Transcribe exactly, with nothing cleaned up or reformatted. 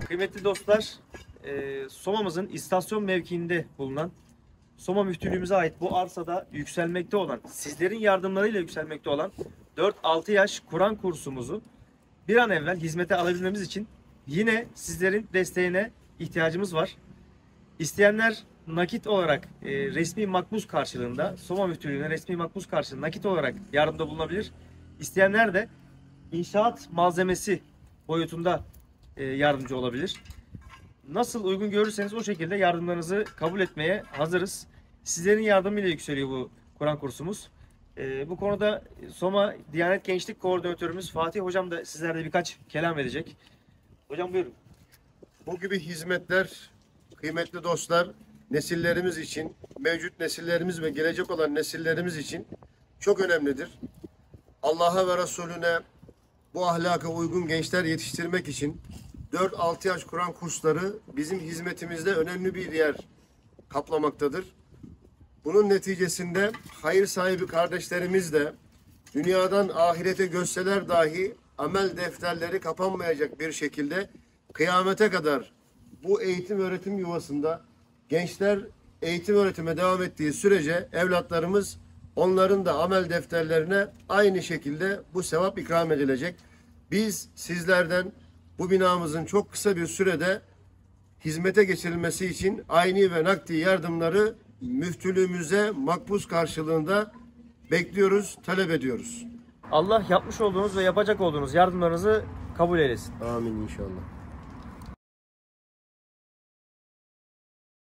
Kıymetli dostlar, e, Soma'mızın istasyon mevkiinde bulunan Soma müftülüğümüze ait bu arsada yükselmekte olan, sizlerin yardımlarıyla yükselmekte olan dört altı yaş Kur'an kursumuzu bir an evvel hizmete alabilmemiz için yine sizlerin desteğine ihtiyacımız var. İsteyenler nakit olarak e, resmi makbuz karşılığında, Soma müftülüğüne resmi makbuz karşılığında nakit olarak yardımda bulunabilir. İsteyenler de inşaat malzemesi boyutunda e, yardımcı olabilir. Nasıl uygun görürseniz o şekilde yardımlarınızı kabul etmeye hazırız. Sizlerin yardımıyla yükseliyor bu Kur'an kursumuz. E, bu konuda Soma Diyanet Gençlik Koordinatörümüz Fatih Hocam da sizlerle birkaç kelam edecek. Hocam buyurun. Bu gibi hizmetler kıymetli dostlar nesillerimiz için, mevcut nesillerimiz ve gelecek olan nesillerimiz için çok önemlidir. Allah'a ve Resulüne bu ahlaka uygun gençler yetiştirmek için dört altı yaş Kur'an kursları bizim hizmetimizde önemli bir yer kaplamaktadır. Bunun neticesinde hayır sahibi kardeşlerimiz de dünyadan ahirete göçseler dahi amel defterleri kapanmayacak bir şekilde kıyamete kadar bu eğitim öğretim yuvasında gençler eğitim öğretime devam ettiği sürece evlatlarımız onların da amel defterlerine aynı şekilde bu sevap ikram edilecek. Biz sizlerden bu binamızın çok kısa bir sürede hizmete geçirilmesi için ayni ve nakdi yardımları müftülüğümüze makbuz karşılığında bekliyoruz, talep ediyoruz. Allah yapmış olduğunuz ve yapacak olduğunuz yardımlarınızı kabul eylesin. Amin inşallah.